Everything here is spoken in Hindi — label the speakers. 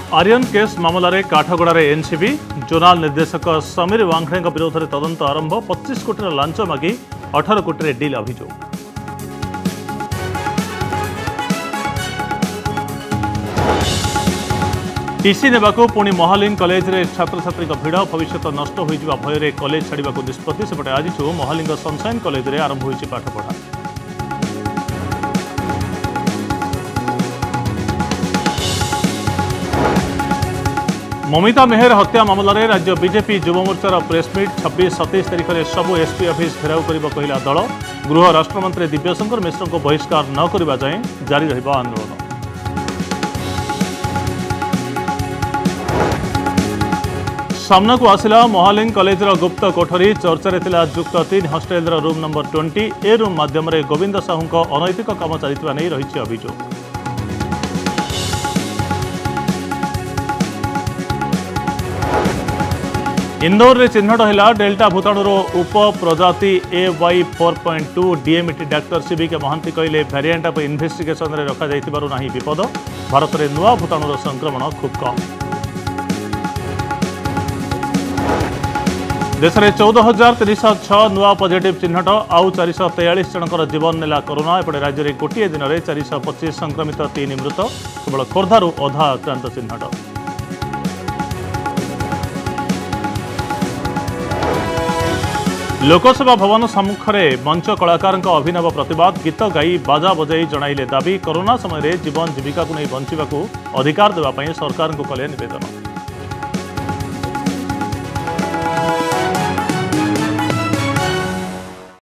Speaker 1: आर्यन केस मामलें काठगड़े एनसीबी जोनाल निर्देशक समीर वांगड़े विरोध में तदंत आरंभ 25 कोटी लांच मागी 18 कोटी डिल अभियोग। टीसी नेबाकू पुणी महालिंग कॉलेज रे छात्र छात्री भिड़ भविष्य नष्ट हो भय कॉलेज छाड़ा निष्पत्ति सेपटे आज महालिंग सनसाइन कॉलेज रे आरंभ होइछि पाठपढ़ा। ममिता मेहर हत्या मामलें राज्य बीजेपी युव मोर्चार प्रेसमिट 26-27 तारिख में सबू एसपी ऑफिस घेराव कर कहला दल। गृह राष्ट्रमंत्री दिव्यशंकर मिश्र को बहिष्कार न करने जाए जारी रहिबा आंदोलन। सामना को आसिला महालिंग कॉलेजर गुप्त कोठरी चर्चा थिला युक्त 3 hostel room number 20 A room माध्यम गोविंद साहू अनैतिक काम चलता नहीं रही अभियोग। इंदौर रे चिन्हट है डेल्टा भूताणुर उप प्रजाति AY4.2 डीएमटी। डाक्टर सीबी के महांती कहले भैरिएंट ऑफ इन्वेस्टिगेशन रे रखा जाइतिबारु नाही विपद। भारत में नुआ भूताणुर संक्रमण खूब कम। देश में 14,306 नुआ पॉजिटिव चिन्हट आउ 443 जनकर जीवन नेला कोरोना। एपटे राज्य में गोटे दिन में 425 संक्रमित 3 मृत। केवल खोर्धारू अधा आक्रांत चिन्हट। लोकसभा भवन सम्मुख में मंच कलाकार अभिनव प्रतिवाद गीत गाई बाजा बजाई जणाइले दाबी। कोरोना समय जीवन जीविका को नहीं बंचा अधिकार देवाई सरकार को कले निवेदन।